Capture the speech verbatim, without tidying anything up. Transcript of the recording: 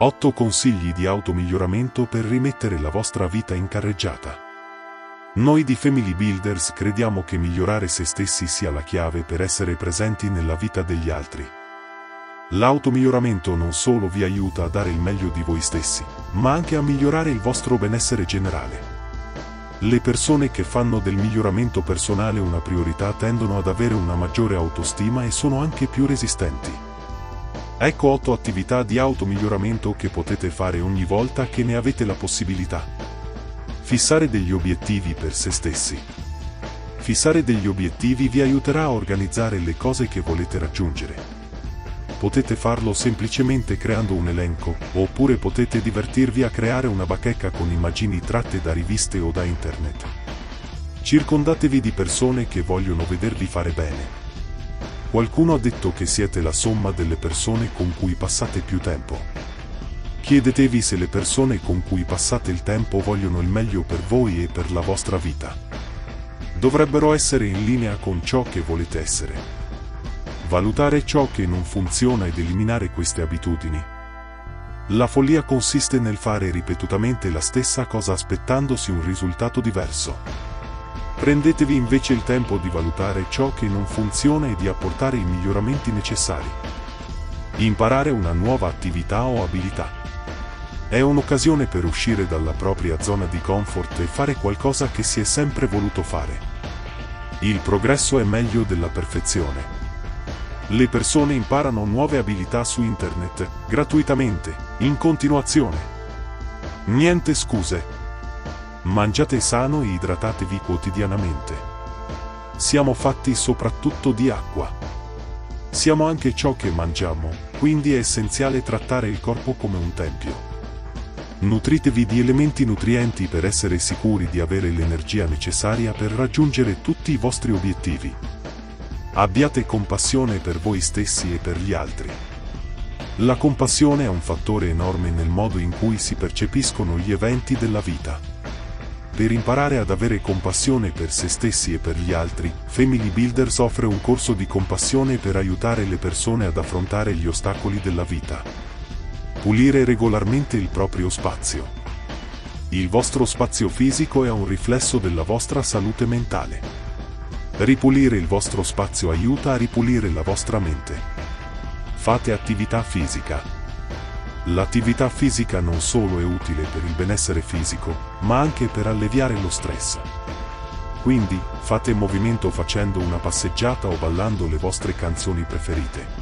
otto consigli di automiglioramento per rimettere la vostra vita in carreggiata. Noi di Family Builders crediamo che migliorare se stessi sia la chiave per essere presenti nella vita degli altri. L'automiglioramento non solo vi aiuta a dare il meglio di voi stessi, ma anche a migliorare il vostro benessere generale. Le persone che fanno del miglioramento personale una priorità tendono ad avere una maggiore autostima e sono anche più resistenti. Ecco otto attività di automiglioramento che potete fare ogni volta che ne avete la possibilità. Fissare degli obiettivi per se stessi. Fissare degli obiettivi vi aiuterà a organizzare le cose che volete raggiungere. Potete farlo semplicemente creando un elenco, oppure potete divertirvi a creare una bacheca con immagini tratte da riviste o da internet. Circondatevi di persone che vogliono vedervi fare bene. Qualcuno ha detto che siete la somma delle persone con cui passate più tempo. Chiedetevi se le persone con cui passate il tempo vogliono il meglio per voi e per la vostra vita. Dovrebbero essere in linea con ciò che volete essere. Valutare ciò che non funziona ed eliminare queste abitudini. La follia consiste nel fare ripetutamente la stessa cosa aspettandosi un risultato diverso. Prendetevi invece il tempo di valutare ciò che non funziona e di apportare i miglioramenti necessari. Imparare una nuova attività o abilità. È un'occasione per uscire dalla propria zona di comfort e fare qualcosa che si è sempre voluto fare. Il progresso è meglio della perfezione. Le persone imparano nuove abilità su internet, gratuitamente, in continuazione. Niente scuse. Mangiate sano e idratatevi quotidianamente. Siamo fatti soprattutto di acqua. Siamo anche ciò che mangiamo, quindi è essenziale trattare il corpo come un tempio. Nutritevi di elementi nutrienti per essere sicuri di avere l'energia necessaria per raggiungere tutti i vostri obiettivi. Abbiate compassione per voi stessi e per gli altri. La compassione è un fattore enorme nel modo in cui si percepiscono gli eventi della vita. Per imparare ad avere compassione per se stessi e per gli altri, Family Builders offre un corso di compassione per aiutare le persone ad affrontare gli ostacoli della vita. Pulire regolarmente il proprio spazio. Il vostro spazio fisico è un riflesso della vostra salute mentale. Ripulire il vostro spazio aiuta a ripulire la vostra mente. Fate attività fisica. L'attività fisica non solo è utile per il benessere fisico, ma anche per alleviare lo stress. Quindi, fate movimento facendo una passeggiata o ballando le vostre canzoni preferite.